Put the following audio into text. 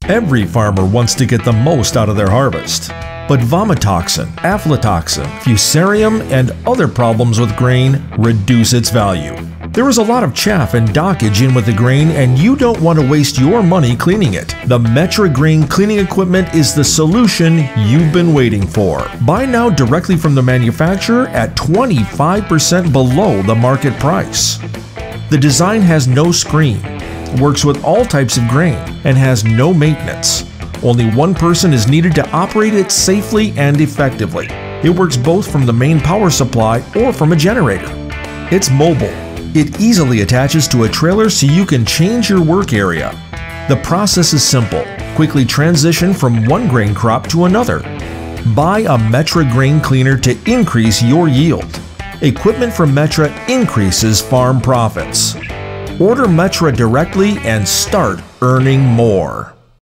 Every farmer wants to get the most out of their harvest. But vomitoxin, aflatoxin, fusarium, and other problems with grain reduce its value. There is a lot of chaff and dockage in with the grain, and you don't want to waste your money cleaning it. The Metra grain cleaning equipment is the solution you've been waiting for. Buy now directly from the manufacturer at 25% below the market price. The design has no screen, works with all types of grain, and has no maintenance. Only one person is needed to operate it safely and effectively. It works both from the main power supply or from a generator. It's mobile. It easily attaches to a trailer so you can change your work area. The process is simple. Quickly transition from one grain crop to another. Buy a Metra grain cleaner to increase your yield. Equipment from Metra increases farm profits. Order Metra directly and start earning more.